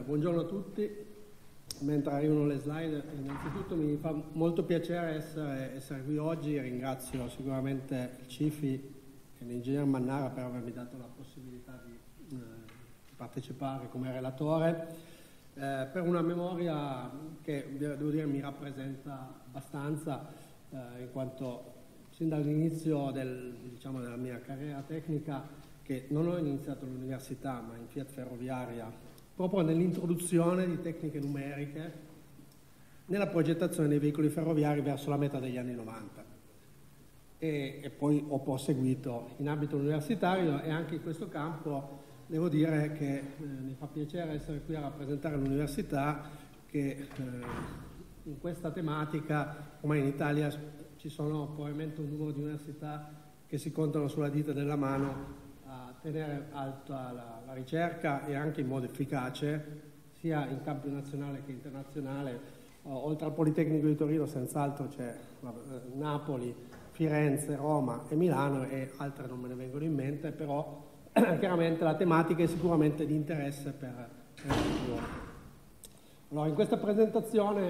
Buongiorno a tutti. Mentre arrivano le slide, innanzitutto mi fa molto piacere essere qui oggi. Ringrazio sicuramente il Cifi e l'ingegner Mannara per avermi dato la possibilità di partecipare come relatore per una memoria che, devo dire, mi rappresenta abbastanza, in quanto sin dall'inizio della mia carriera tecnica, che non ho iniziato all'università ma in Fiat Ferroviaria, proprio nell'introduzione di tecniche numeriche nella progettazione dei veicoli ferroviari verso la metà degli anni 90. E poi ho proseguito in ambito universitario, e anche in questo campo devo dire che mi fa piacere essere qui a rappresentare l'università, che in questa tematica, ormai in Italia ci sono probabilmente un numero di università che si contano sulla dita della mano, a tenere alta la ricerca e anche in modo efficace, sia in campo nazionale che internazionale. Oltre al Politecnico di Torino senz'altro c'è Napoli, Firenze, Roma e Milano, e altre non me ne vengono in mente, però chiaramente la tematica è sicuramente di interesse per il futuro. Allora, in questa presentazione,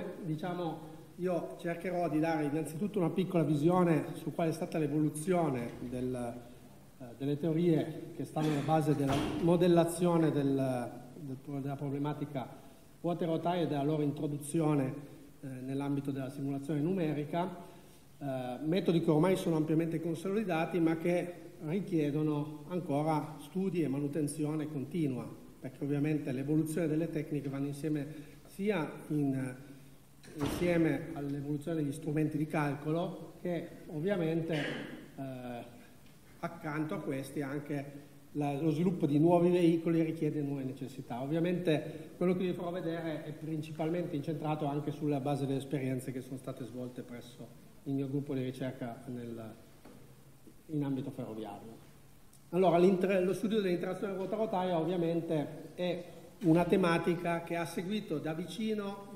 io cercherò di dare innanzitutto una piccola visione su qual è stata l'evoluzione delle teorie che stanno alla base della modellazione della problematica ruote rotaie e della loro introduzione nell'ambito della simulazione numerica, metodi che ormai sono ampiamente consolidati ma che richiedono ancora studi e manutenzione continua, perché ovviamente l'evoluzione delle tecniche vanno insieme sia insieme all'evoluzione degli strumenti di calcolo, che ovviamente accanto a questi anche lo sviluppo di nuovi veicoli richiede nuove necessità. Ovviamente quello che vi farò vedere è principalmente incentrato anche sulla base delle esperienze che sono state svolte presso il mio gruppo di ricerca in ambito ferroviario. Allora, lo studio dell'interazione ruota-rotaia ovviamente è una tematica che ha seguito da vicino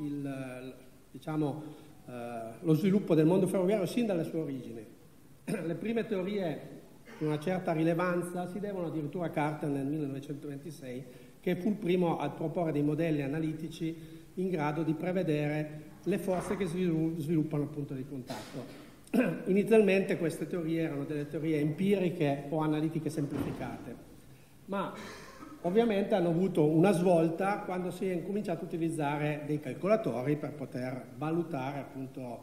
lo sviluppo del mondo ferroviario sin dalle sue origini. Le prime teorie di una certa rilevanza si devono addirittura a Carter nel 1926, che fu il primo a proporre dei modelli analitici in grado di prevedere le forze che sviluppano il punto di contatto. Inizialmente queste teorie erano delle teorie empiriche o analitiche semplificate, ma ovviamente hanno avuto una svolta quando si è incominciato a utilizzare dei calcolatori per poter valutare appunto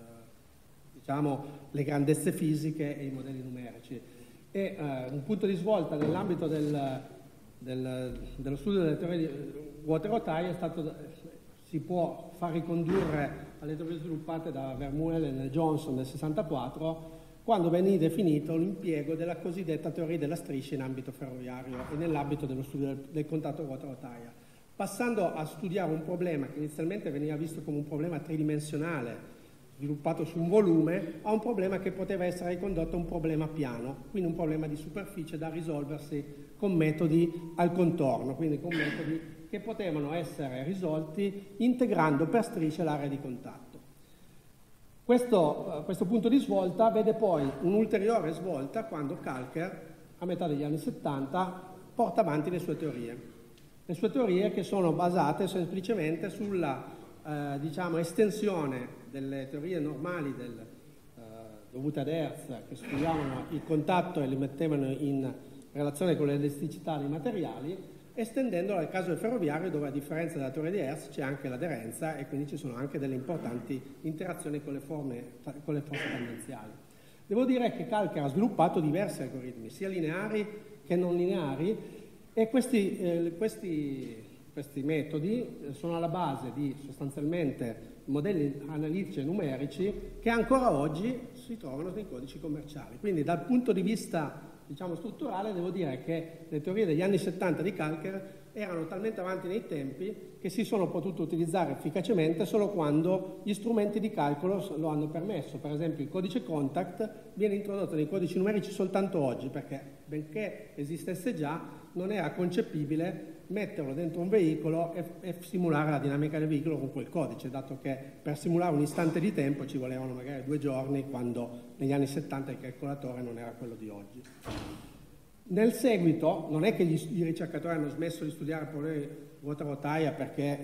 le grandezze fisiche e i modelli numerici. E un punto di svolta nell'ambito dello studio delle teorie di ruote rotaie è stato, si può far ricondurre alle teorie sviluppate da Vermeulen e Johnson nel 1964, quando venne definito l'impiego della cosiddetta teoria della striscia in ambito ferroviario e nell'ambito dello studio del contatto ruota-rotaia, passando a studiare un problema che inizialmente veniva visto come un problema tridimensionale sviluppato su un volume, a un problema che poteva essere ricondotto a un problema piano, quindi un problema di superficie da risolversi con metodi al contorno, quindi con metodi che potevano essere risolti integrando per strisce l'area di contatto. Questo punto di svolta vede poi un'ulteriore svolta quando Kalker, a metà degli anni 70, porta avanti le sue teorie che sono basate semplicemente sulla estensione delle teorie normali dovute ad Hertz, che studiavano il contatto e li mettevano in relazione con l'elasticità dei materiali, estendendolo al caso del ferroviario, dove a differenza della teoria di Hertz c'è anche l'aderenza e quindi ci sono anche delle importanti interazioni con le forze tangenziali. Devo dire che Kalker ha sviluppato diversi algoritmi, sia lineari che non lineari, e questi metodi sono alla base di sostanzialmente modelli analitici e numerici che ancora oggi si trovano nei codici commerciali. Quindi dal punto di vista strutturale devo dire che le teorie degli anni 70 di Kalker erano talmente avanti nei tempi che si sono potute utilizzare efficacemente solo quando gli strumenti di calcolo lo hanno permesso. Per esempio il codice contact viene introdotto nei codici numerici soltanto oggi, perché benché esistesse già non era concepibile metterlo dentro un veicolo e simulare la dinamica del veicolo con quel codice, dato che per simulare un istante di tempo ci volevano magari 2 giorni, quando negli anni 70 il calcolatore non era quello di oggi. Nel seguito non è che i ricercatori hanno smesso di studiare problemi ruota-rotaia perché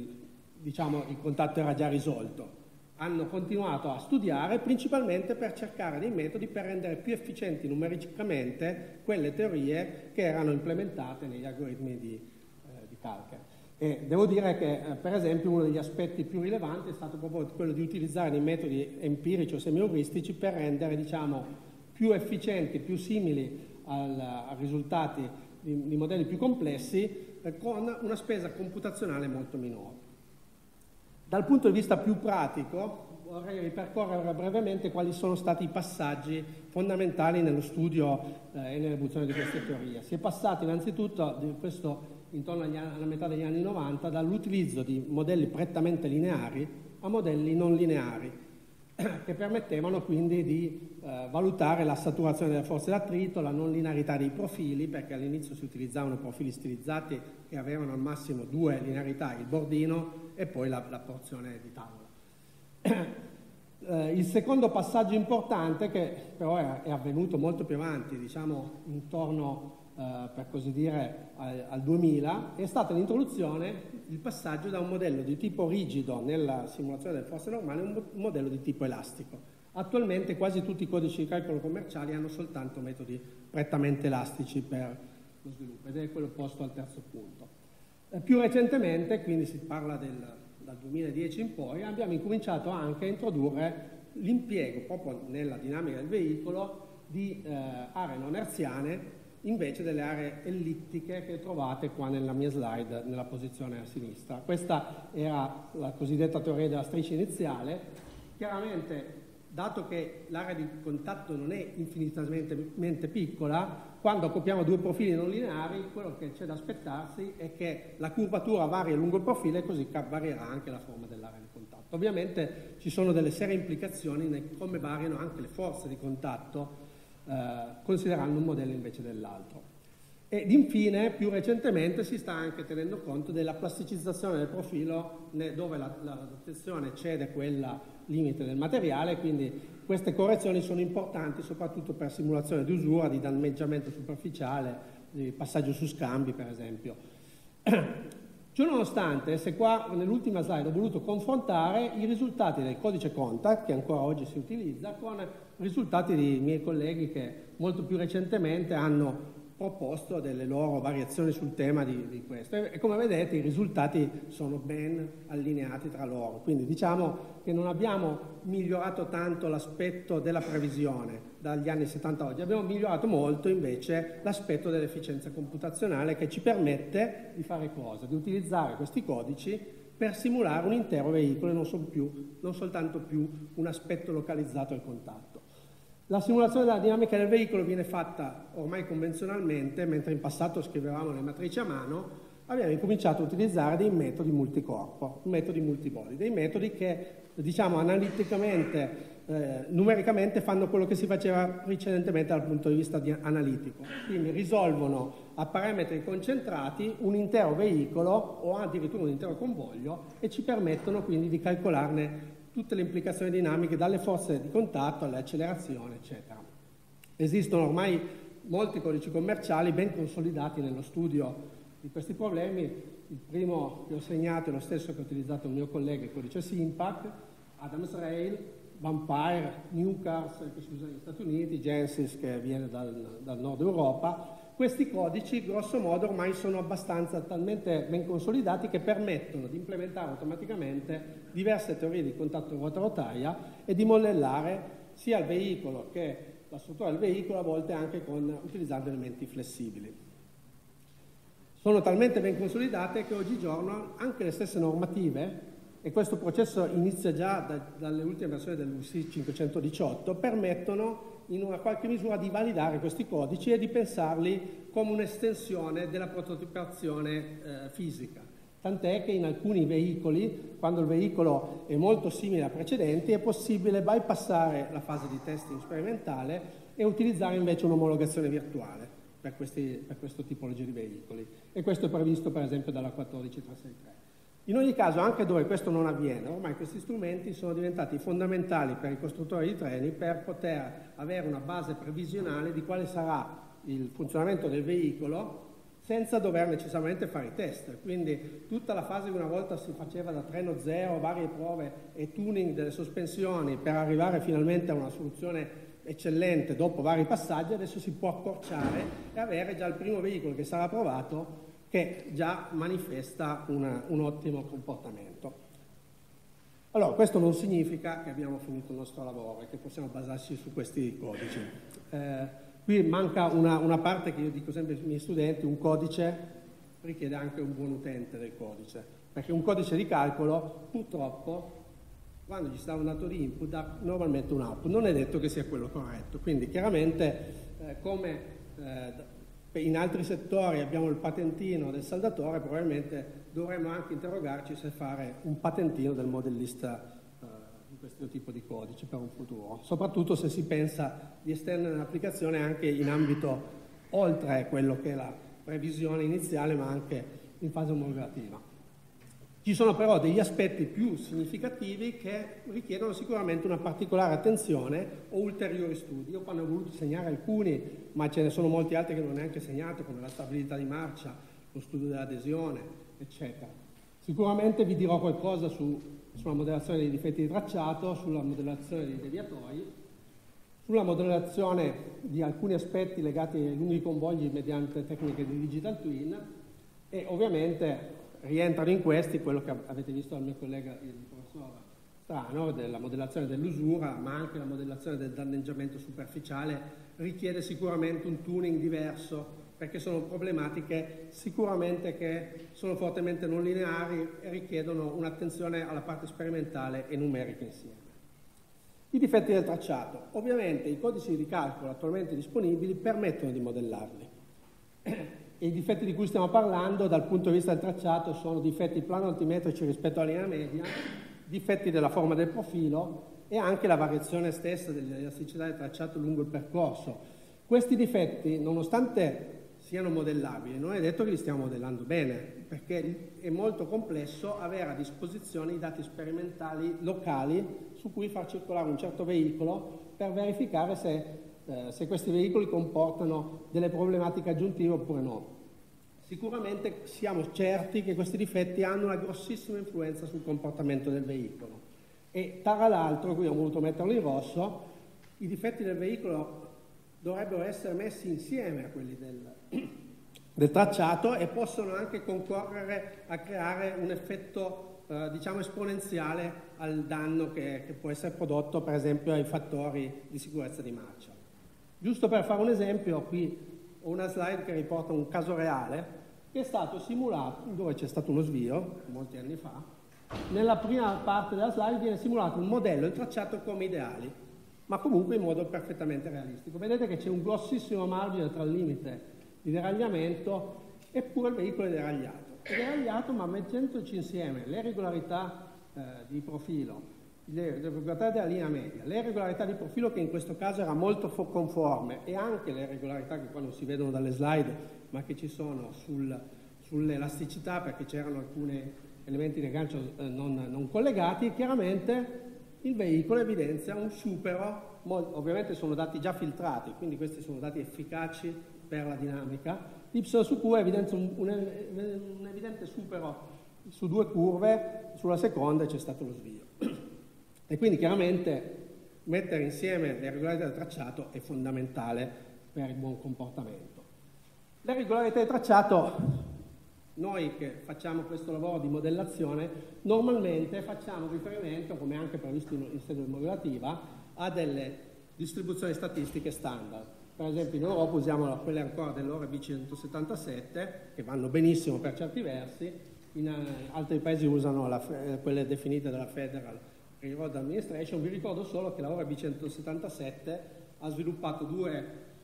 il contatto era già risolto. Hanno continuato a studiare principalmente per cercare dei metodi per rendere più efficienti numericamente quelle teorie che erano implementate negli algoritmi di Kalker. E devo dire che, per esempio, uno degli aspetti più rilevanti è stato proprio quello di utilizzare dei metodi empirici o semi-euristici per rendere, più efficienti, più simili a risultati di modelli più complessi con una spesa computazionale molto minore. Dal punto di vista più pratico vorrei ripercorrere brevemente quali sono stati i passaggi fondamentali nello studio e nell'evoluzione di queste teorie. Si è passati innanzitutto, intorno alla metà degli anni 90, dall'utilizzo di modelli prettamente lineari a modelli non lineari, che permettevano quindi di valutare la saturazione delle forze d'attrito, la non linearità dei profili, perché all'inizio si utilizzavano profili stilizzati che avevano al massimo 2 linearità, il bordino e poi la porzione di tavola. Il secondo passaggio importante, che però è avvenuto molto più avanti, intorno per così dire al 2000, è stata l'introduzione, il passaggio da un modello di tipo rigido nella simulazione delle forze normali a un modello di tipo elastico. Attualmente quasi tutti i codici di calcolo commerciali hanno soltanto metodi prettamente elastici per lo sviluppo, ed è quello posto al terzo punto. Più recentemente, quindi si parla dal 2010 in poi, abbiamo incominciato anche a introdurre l'impiego proprio nella dinamica del veicolo di aree non hertziane invece delle aree ellittiche che trovate qua nella mia slide, nella posizione a sinistra. Questa era la cosiddetta teoria della striscia iniziale. Chiaramente, dato che l'area di contatto non è infinitamente piccola, quando accoppiamo due profili non lineari, quello che c'è da aspettarsi è che la curvatura varia lungo il profilo e così varierà anche la forma dell'area di contatto. Ovviamente ci sono delle serie implicazioni nel come variano anche le forze di contatto, considerando un modello invece dell'altro. Ed infine, più recentemente, si sta anche tenendo conto della plasticizzazione del profilo dove la tensione eccede quella limite del materiale, quindi queste correzioni sono importanti soprattutto per simulazione di usura, di danneggiamento superficiale, di passaggio su scambi per esempio. Ciononostante, se qua nell'ultima slide ho voluto confrontare i risultati del codice Contact, che ancora oggi si utilizza, con risultati di miei colleghi che molto più recentemente hanno proposto delle loro variazioni sul tema di questo. E come vedete i risultati sono ben allineati tra loro, quindi diciamo che non abbiamo migliorato tanto l'aspetto della previsione dagli anni 70 a oggi, abbiamo migliorato molto invece l'aspetto dell'efficienza computazionale, che ci permette di fare cosa? Di utilizzare questi codici per simulare un intero veicolo e non soltanto più un aspetto localizzato al contatto. La simulazione della dinamica del veicolo viene fatta ormai convenzionalmente, mentre in passato scrivevamo le matrici a mano, abbiamo incominciato a utilizzare dei metodi multicorpo, metodi multibody, dei metodi che, diciamo, analiticamente, numericamente fanno quello che si faceva precedentemente dal punto di vista analitico. Quindi risolvono a parametri concentrati un intero veicolo o addirittura un intero convoglio e ci permettono quindi di calcolarne tutte le implicazioni dinamiche, dalle forze di contatto alle accelerazioni, eccetera. Esistono ormai molti codici commerciali ben consolidati nello studio di questi problemi. Il primo che ho segnato è lo stesso che ha utilizzato il mio collega, il codice SIMPAC, Adams Rail, Vampire, Newcars che si usa negli Stati Uniti, Genesis che viene dal nord Europa. Questi codici, grosso modo, ormai sono abbastanza talmente ben consolidati che permettono di implementare automaticamente diverse teorie di contatto ruota-rotaia e di modellare sia il veicolo che la struttura del veicolo, a volte anche utilizzando elementi flessibili. Sono talmente ben consolidate che oggigiorno anche le stesse normative, e questo processo inizia già dalle ultime versioni dell'UC 518, permettono in una qualche misura di validare questi codici e di pensarli come un'estensione della prototipazione fisica. Tant'è che in alcuni veicoli, quando il veicolo è molto simile a precedenti, è possibile bypassare la fase di testing sperimentale e utilizzare invece un'omologazione virtuale per questo tipologia di veicoli. E questo è previsto per esempio dalla 14363. In ogni caso, anche dove questo non avviene, ormai questi strumenti sono diventati fondamentali per i costruttori di treni per poter avere una base previsionale di quale sarà il funzionamento del veicolo senza dover necessariamente fare i test. Quindi tutta la fase che una volta si faceva da treno zero, varie prove e tuning delle sospensioni per arrivare finalmente a una soluzione eccellente dopo vari passaggi, adesso si può accorciare e avere già il primo veicolo che sarà provato che già manifesta un ottimo comportamento. Allora, questo non significa che abbiamo finito il nostro lavoro e che possiamo basarci su questi codici. Qui manca una parte che io dico sempre ai miei studenti: un codice richiede anche un buon utente del codice, perché un codice di calcolo purtroppo quando gli sta un dato di input dà normalmente un output, non è detto che sia quello corretto. Quindi chiaramente come in altri settori abbiamo il patentino del saldatore, probabilmente dovremmo anche interrogarci se fare un patentino del modellista di questo tipo di codice per un futuro, soprattutto se si pensa di estendere l'applicazione anche in ambito oltre quello che è la previsione iniziale, ma anche in fase omologativa. Ci sono però degli aspetti più significativi che richiedono sicuramente una particolare attenzione o ulteriori studi. Io quando ho voluto segnare alcuni, ma ce ne sono molti altri che non ho neanche segnato, come la stabilità di marcia, lo studio dell'adesione, eccetera. Sicuramente vi dirò qualcosa sulla modellazione dei difetti di tracciato, sulla modellazione dei deviatori, sulla modellazione di alcuni aspetti legati ai lunghi convogli mediante tecniche di digital twin e ovviamente rientrano in questi quello che avete visto dal mio collega il professor Strano, della modellazione dell'usura, ma anche la modellazione del danneggiamento superficiale richiede sicuramente un tuning diverso, perché sono problematiche sicuramente che sono fortemente non lineari e richiedono un'attenzione alla parte sperimentale e numerica insieme. I difetti del tracciato. Ovviamente i codici di calcolo attualmente disponibili permettono di modellarli. E i difetti di cui stiamo parlando dal punto di vista del tracciato sono difetti plano-altimetrici rispetto alla linea media, difetti della forma del profilo e anche la variazione stessa dell'elasticità del tracciato lungo il percorso. Questi difetti, nonostante siano modellabili, non è detto che li stiamo modellando bene, perché è molto complesso avere a disposizione i dati sperimentali locali su cui far circolare un certo veicolo per verificare se questi veicoli comportano delle problematiche aggiuntive oppure no. Sicuramente siamo certi che questi difetti hanno una grossissima influenza sul comportamento del veicolo e tra l'altro, qui ho voluto metterlo in rosso, i difetti del veicolo dovrebbero essere messi insieme a quelli del tracciato e possono anche concorrere a creare un effetto diciamo esponenziale al danno che può essere prodotto per esempio ai fattori di sicurezza di marcia. Giusto per fare un esempio, qui ho una slide che riporta un caso reale che è stato simulato, dove c'è stato uno svio, molti anni fa. Nella prima parte della slide viene simulato un modello e il tracciato come ideali, ma comunque in modo perfettamente realistico. Vedete che c'è un grossissimo margine tra il limite di deragliamento eppure il veicolo è deragliato. È deragliato ma mettendoci insieme le regolarità di profilo, le regolarità della linea media, le regolarità di profilo che in questo caso era molto conforme e anche le regolarità che qua non si vedono dalle slide ma che ci sono sull'elasticità perché c'erano alcuni elementi di aggancio non collegati, chiaramente il veicolo evidenzia un supero, ovviamente sono dati già filtrati, quindi questi sono dati efficaci per la dinamica, y su Q evidenzia un evidente supero su due curve, sulla seconda c'è stato lo svio. E quindi chiaramente mettere insieme le regolarità del tracciato è fondamentale per il buon comportamento. Le regolarità del tracciato, noi che facciamo questo lavoro di modellazione, normalmente facciamo riferimento, come anche previsto in sede modulativa, a delle distribuzioni statistiche standard. Per esempio in Europa usiamo quelle ancora dell'ORB 177, che vanno benissimo per certi versi, in altri paesi usano quelle definite dalla Federal Railroad Administration. Vi ricordo solo che la ORB 177 ha sviluppato due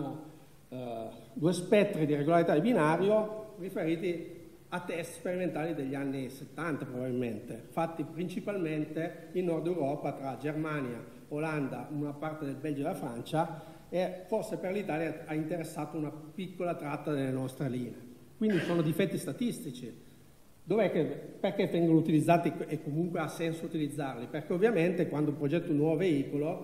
spettri di regolarità di binario riferiti a test sperimentali degli anni 70 probabilmente, fatti principalmente in Nord Europa tra Germania, Olanda, una parte del Belgio e la Francia e forse per l'Italia ha interessato una piccola tratta delle nostre linee. Quindi sono difetti statistici. Perché vengono utilizzati e comunque ha senso utilizzarli? Perché ovviamente quando progetto un nuovo veicolo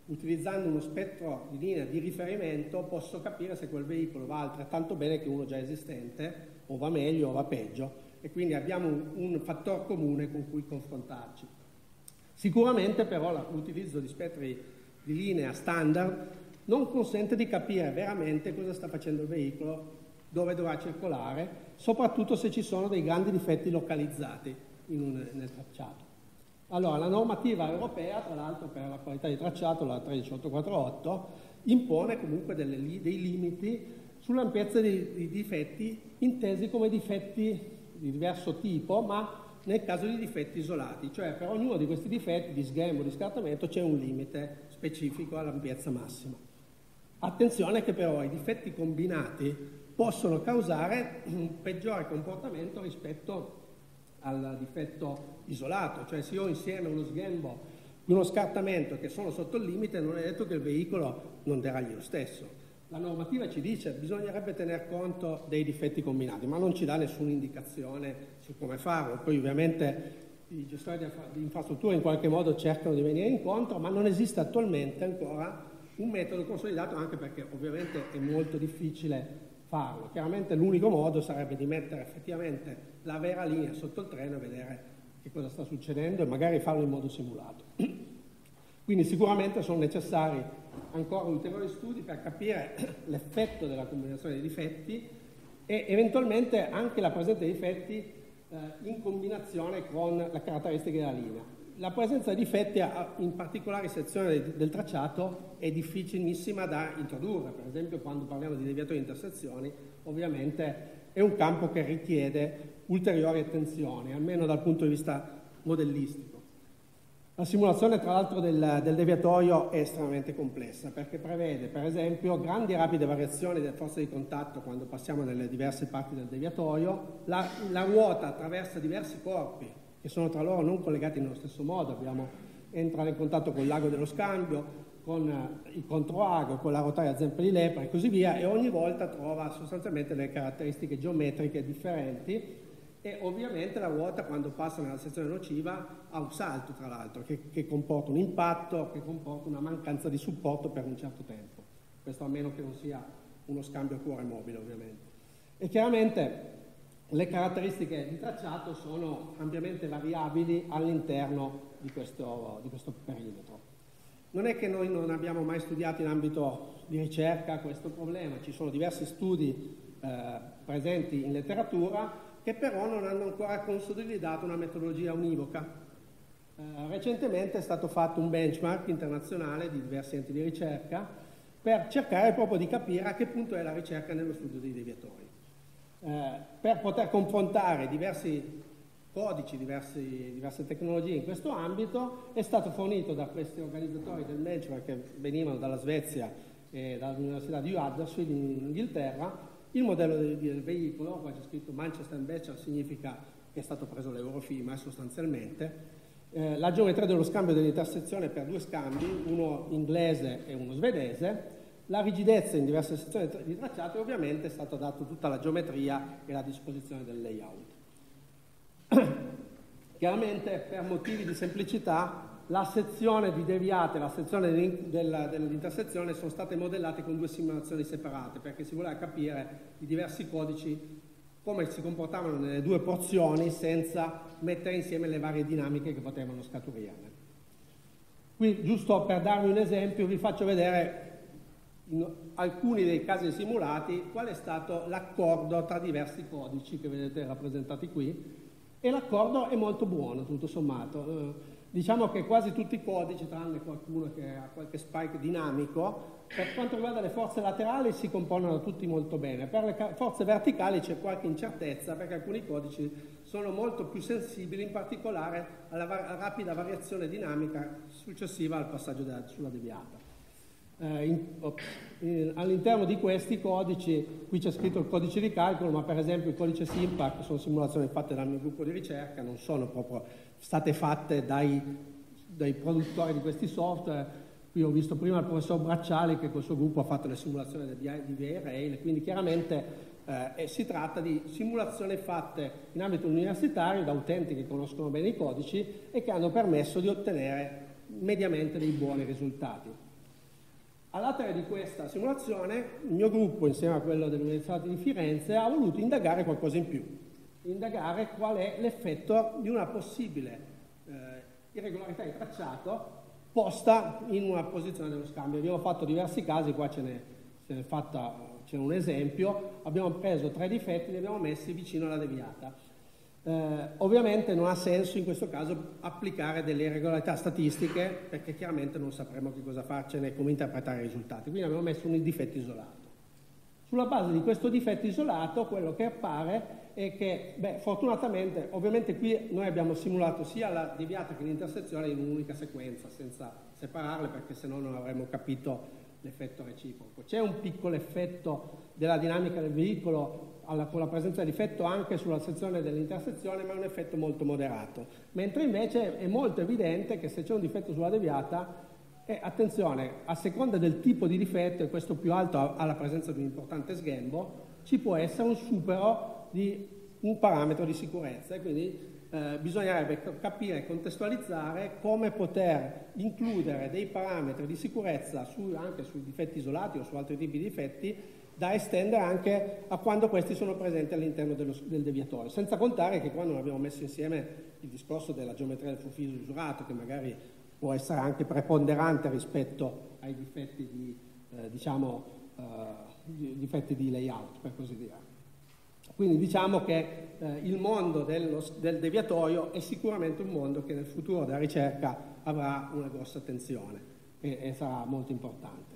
utilizzando uno spettro di linea di riferimento posso capire se quel veicolo va altrettanto bene che uno già esistente, o va meglio o va peggio, e quindi abbiamo un fattore comune con cui confrontarci. Sicuramente però l'utilizzo di spettri di linea standard non consente di capire veramente cosa sta facendo il veicolo, dove dovrà circolare, soprattutto se ci sono dei grandi difetti localizzati nel tracciato. Allora, la normativa europea, tra l'altro per la qualità di tracciato, la 13848, impone comunque dei limiti sull'ampiezza dei difetti, intesi come difetti di diverso tipo, ma nel caso di difetti isolati, cioè per ognuno di questi difetti di sghembo, di scartamento, c'è un limite specifico all'ampiezza massima. Attenzione che però i difetti combinati possono causare un peggiore comportamento rispetto al difetto isolato, cioè se io ho insieme uno sghembo e uno scartamento che sono sotto il limite, non è detto che il veicolo non deragli lo stesso. La normativa ci dice che bisognerebbe tener conto dei difetti combinati, ma non ci dà nessuna indicazione su come farlo. Poi ovviamente i gestori di infrastrutture in qualche modo cercano di venire incontro, ma non esiste attualmente ancora un metodo consolidato, anche perché ovviamente è molto difficile farlo. Chiaramente l'unico modo sarebbe di mettere effettivamente la vera linea sotto il treno e vedere che cosa sta succedendo e magari farlo in modo simulato. Quindi sicuramente sono necessari ancora ulteriori studi per capire l'effetto della combinazione dei difetti e eventualmente anche la presenza di difetti in combinazione con le caratteristiche della linea. La presenza di difetti in particolari sezioni del tracciato è difficilissima da introdurre, per esempio quando parliamo di deviatori di intersezioni, ovviamente è un campo che richiede ulteriori attenzioni, almeno dal punto di vista modellistico. La simulazione tra l'altro del deviatorio è estremamente complessa perché prevede per esempio grandi e rapide variazioni delle forze di contatto quando passiamo nelle diverse parti del deviatorio, la ruota attraversa diversi corpi che sono tra loro non collegati nello stesso modo, entra in contatto con l'ago dello scambio, con il controago, con la rotaia a zampe di lepre e così via, e ogni volta trova sostanzialmente delle caratteristiche geometriche differenti. E ovviamente la ruota quando passa nella sezione nociva ha un salto tra l'altro che comporta un impatto, che comporta una mancanza di supporto per un certo tempo, questo a meno che non sia uno scambio a cuore mobile ovviamente. E chiaramente le caratteristiche di tracciato sono ampiamente variabili all'interno di questo perimetro. Non è che noi non abbiamo mai studiato in ambito di ricerca questo problema, ci sono diversi studi presenti in letteratura che però non hanno ancora consolidato una metodologia univoca. Recentemente è stato fatto un benchmark internazionale di diversi enti di ricerca per cercare proprio di capire a che punto è la ricerca nello studio dei deviatori. Per poter confrontare diversi codici, diverse tecnologie in questo ambito, è stato fornito da questi organizzatori del benchmark che venivano dalla Svezia e dall'Università di Huddersfield in Inghilterra, il modello del veicolo. Qua c'è scritto Manchester and Becher, significa che è stato preso l'Eurofima sostanzialmente, la geometria dello scambio dell'intersezione per due scambi, uno inglese e uno svedese, la rigidezza in diverse sezioni di tracciato e ovviamente è stata data tutta la geometria e la disposizione del layout. Chiaramente per motivi di semplicità la sezione di deviate e la sezione dell'intersezione sono state modellate con due simulazioni separate perché si voleva capire i diversi codici come si comportavano nelle due porzioni senza mettere insieme le varie dinamiche che potevano scaturirne. Qui, giusto per darvi un esempio, vi faccio vedere in alcuni dei casi simulati qual è stato l'accordo tra diversi codici che vedete rappresentati qui, e l'accordo è molto buono tutto sommato. Diciamo che quasi tutti i codici, tranne qualcuno che ha qualche spike dinamico, per quanto riguarda le forze laterali si compongono tutti molto bene. Per le forze verticali c'è qualche incertezza perché alcuni codici sono molto più sensibili, in particolare alla rapida variazione dinamica successiva al passaggio sulla deviata. All'interno di questi codici, qui c'è scritto il codice di calcolo, ma per esempio il codice SIMPAC sono simulazioni fatte dal mio gruppo di ricerca, non sono proprio state fatte dai produttori di questi software. Qui ho visto prima il professor Bracciali che col suo gruppo ha fatto le simulazioni di V-Rail, quindi chiaramente si tratta di simulazioni fatte in ambito universitario da utenti che conoscono bene i codici e che hanno permesso di ottenere mediamente dei buoni risultati. All'atere di questa simulazione, il mio gruppo, insieme a quello dell'Università di Firenze, ha voluto indagare qualcosa in più, indagare qual è l'effetto di una possibile irregolarità di tracciato posta in una posizione dello scambio. Abbiamo fatto diversi casi, qua c'è un esempio, abbiamo preso 3 difetti e li abbiamo messi vicino alla deviata. Ovviamente non ha senso in questo caso applicare delle irregolarità statistiche, perché chiaramente non sapremo che cosa farcene e come interpretare i risultati, quindi abbiamo messo un difetto isolato. Sulla base di questo difetto isolato, quello che appare è che, fortunatamente, ovviamente qui noi abbiamo simulato sia la deviata che l'intersezione in un'unica sequenza, senza separarle, perché sennò non avremmo capito l'effetto reciproco. C'è un piccolo effetto della dinamica del veicolo con la presenza di difetto anche sulla sezione dell'intersezione, ma è un effetto molto moderato. Mentre invece è molto evidente che se c'è un difetto sulla deviata, attenzione, a seconda del tipo di difetto, e questo più alto ha la presenza di un importante sghembo, ci può essere un supero di un parametro di sicurezza, e quindi bisognerebbe capire e contestualizzare come poter includere dei parametri di sicurezza anche sui difetti isolati o su altri tipi di difetti, da estendere anche a quando questi sono presenti all'interno del deviatorio, senza contare che quando abbiamo messo insieme il discorso della geometria del profiso usurato, che magari può essere anche preponderante rispetto ai difetti difetti di layout, per così dire. Quindi diciamo che il mondo del deviatorio è sicuramente un mondo che nel futuro della ricerca avrà una grossa attenzione e sarà molto importante.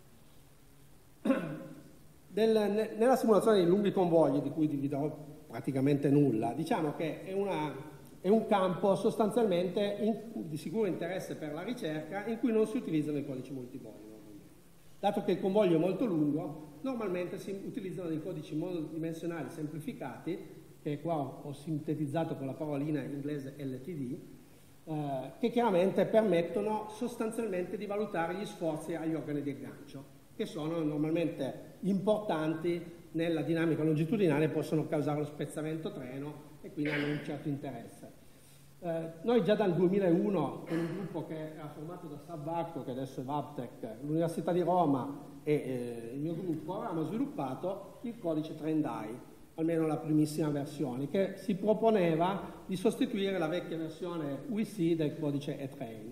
Nella simulazione dei lunghi convogli, di cui vi darò praticamente nulla, diciamo che è un campo sostanzialmente di sicuro interesse per la ricerca, in cui non si utilizzano i codici multibodi. Dato che il convoglio è molto lungo, normalmente si utilizzano dei codici monodimensionali semplificati, che qua ho sintetizzato con la parolina inglese LTD, che chiaramente permettono sostanzialmente di valutare gli sforzi agli organi di aggancio, che sono normalmente importanti nella dinamica longitudinale, possono causare lo spezzamento treno e quindi hanno un certo interesse. Noi già dal 2001, con un gruppo che era formato da Sabacco, che adesso è Vaptec, l'Università di Roma e il mio gruppo, avevamo sviluppato il codice TrendEye, almeno la primissima versione, che si proponeva di sostituire la vecchia versione UIC del codice eTrain.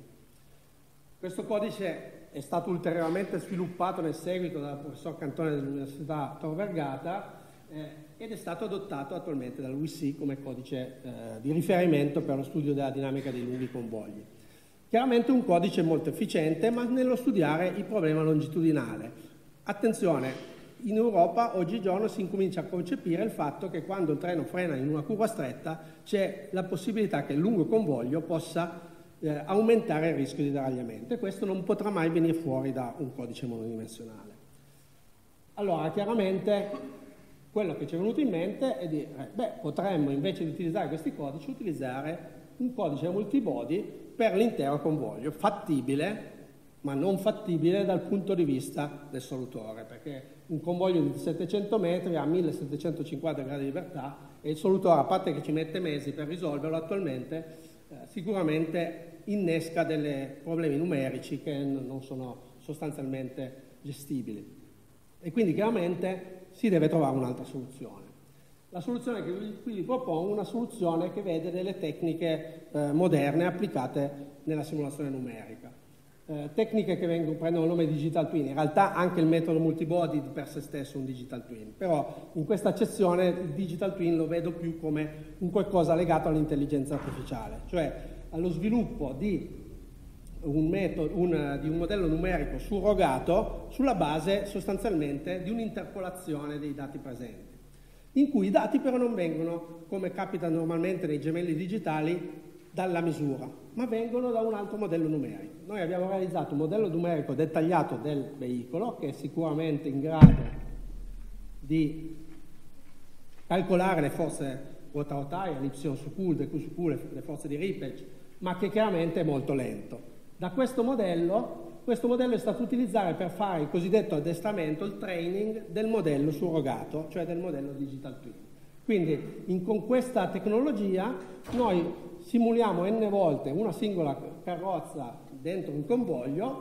Questo codice è stato ulteriormente sviluppato nel seguito dal professor Cantone dell'Università Tor Vergata ed è stato adottato attualmente dall'UIC come codice di riferimento per lo studio della dinamica dei lunghi convogli. Chiaramente un codice molto efficiente, ma nello studiare il problema longitudinale. Attenzione, in Europa oggigiorno si incomincia a concepire il fatto che quando il treno frena in una curva stretta c'è la possibilità che il lungo convoglio possa aumentare il rischio di deragliamento, e questo non potrà mai venire fuori da un codice monodimensionale. Allora, chiaramente quello che ci è venuto in mente è dire, potremmo invece di utilizzare questi codici utilizzare un codice multibody per l'intero convoglio, fattibile, ma non fattibile dal punto di vista del solutore, perché un convoglio di 700 metri ha 1750 gradi di libertà e il solutore, a parte che ci mette mesi per risolverlo attualmente, sicuramente innesca dei problemi numerici che non sono sostanzialmente gestibili. E quindi chiaramente si deve trovare un'altra soluzione. La soluzione che qui vi propongo è una soluzione che vede delle tecniche moderne applicate nella simulazione numerica. Tecniche che prendono il nome di digital twin. In realtà anche il metodo multibody di per sé stesso è un digital twin, però in questa accezione il digital twin lo vedo più come un qualcosa legato all'intelligenza artificiale, cioè allo sviluppo di un modello numerico surrogato sulla base sostanzialmente di un'interpolazione dei dati presenti, in cui i dati però non vengono, come capita normalmente nei gemelli digitali, dalla misura, ma vengono da un altro modello numerico. Noi abbiamo realizzato un modello numerico dettagliato del veicolo, che è sicuramente in grado di calcolare le forze ruota-rotaia, l'Y su Q, il Q su Q, le forze di rippage, ma che chiaramente è molto lento. Da questo modello è stato utilizzato per fare il cosiddetto addestramento, il training del modello surrogato, cioè del modello digital twin. Quindi con questa tecnologia noi simuliamo n volte una singola carrozza dentro un convoglio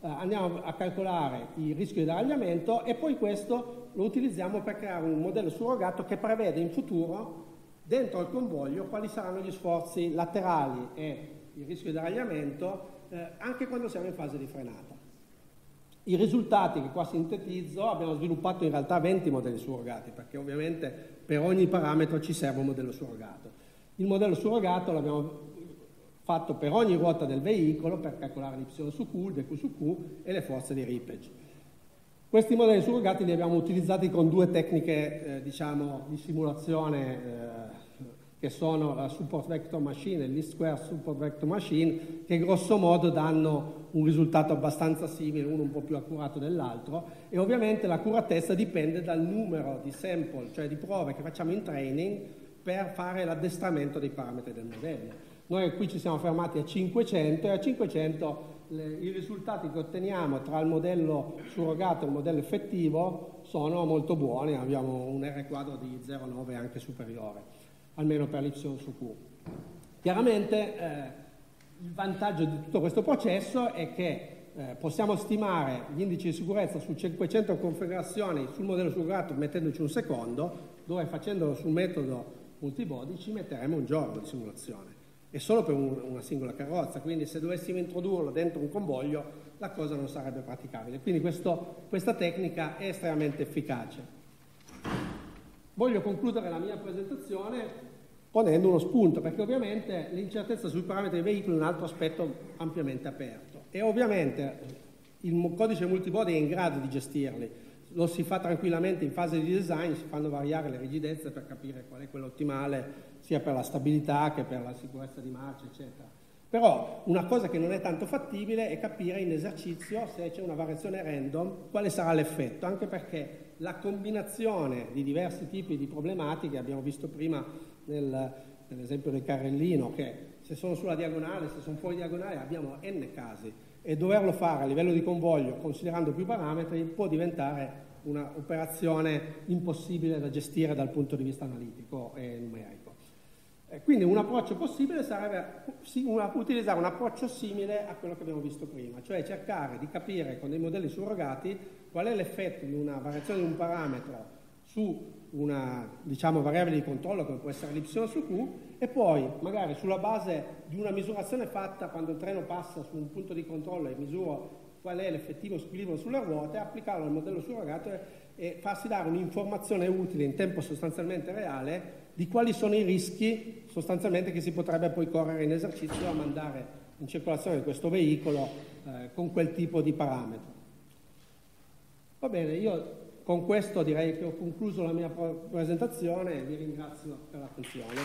andiamo a calcolare il rischio di deragliamento e poi questo lo utilizziamo per creare un modello surrogato che prevede in futuro dentro il convoglio quali saranno gli sforzi laterali e il rischio di deragliamento anche quando siamo in fase di frenata. I risultati che qua sintetizzo, abbiamo sviluppato in realtà 20 modelli surrogati, perché ovviamente per ogni parametro ci serve un modello surrogato. Il modello surrogato l'abbiamo fatto per ogni ruota del veicolo per calcolare l'y su q, il dq su q e le forze di rippage. Questi modelli surrogati li abbiamo utilizzati con due tecniche diciamo, di simulazione che sono la support vector machine e least square support vector machine, che grosso modo danno un risultato abbastanza simile, uno un po' più accurato dell'altro, e ovviamente l'accuratezza dipende dal numero di sample, cioè di prove che facciamo in training per fare l'addestramento dei parametri del modello. Noi qui ci siamo fermati a 500 e a 500 i risultati che otteniamo tra il modello surrogato e il modello effettivo sono molto buoni, abbiamo un R quadro di 0,9 anche superiore, almeno per l'y su q. Chiaramente il vantaggio di tutto questo processo è che possiamo stimare gli indici di sicurezza su 500 configurazioni sul modello surrogato mettendoci un secondo, dove facendolo sul metodo multibody ci metteremo un giorno di simulazione. E solo per una singola carrozza, quindi se dovessimo introdurlo dentro un convoglio la cosa non sarebbe praticabile. Quindi questa tecnica è estremamente efficace. Voglio concludere la mia presentazione ponendo uno spunto, perché ovviamente l'incertezza sui parametri dei veicoli è un altro aspetto ampiamente aperto e ovviamente il codice multibody è in grado di gestirli, lo si fa tranquillamente in fase di design, si fanno variare le rigidezze per capire qual è quello ottimale sia per la stabilità che per la sicurezza di marcia, eccetera. Però una cosa che non è tanto fattibile è capire in esercizio, se c'è una variazione random, quale sarà l'effetto, anche perché la combinazione di diversi tipi di problematiche, abbiamo visto prima nell'esempio del carrellino, che se sono sulla diagonale, se sono fuori diagonale, abbiamo n casi, e doverlo fare a livello di convoglio, considerando più parametri, può diventare un'operazione impossibile da gestire dal punto di vista analitico e numerico. Quindi un approccio possibile sarebbe utilizzare un approccio simile a quello che abbiamo visto prima, cioè cercare di capire con dei modelli surrogati qual è l'effetto di una variazione di un parametro su una variabile di controllo come può essere l'y su q e poi magari sulla base di una misurazione fatta quando il treno passa su un punto di controllo e misuro qual è l'effettivo squilibrio sulle ruote, applicarlo al modello surrogato e farsi dare un'informazione utile in tempo sostanzialmente reale di quali sono i rischi sostanzialmente che si potrebbe poi correre in esercizio a mandare in circolazione questo veicolo con quel tipo di parametro. Va bene, io con questo direi che ho concluso la mia presentazione e vi ringrazio per l'attenzione.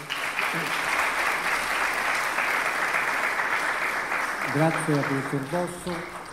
Grazie al professor Bosso.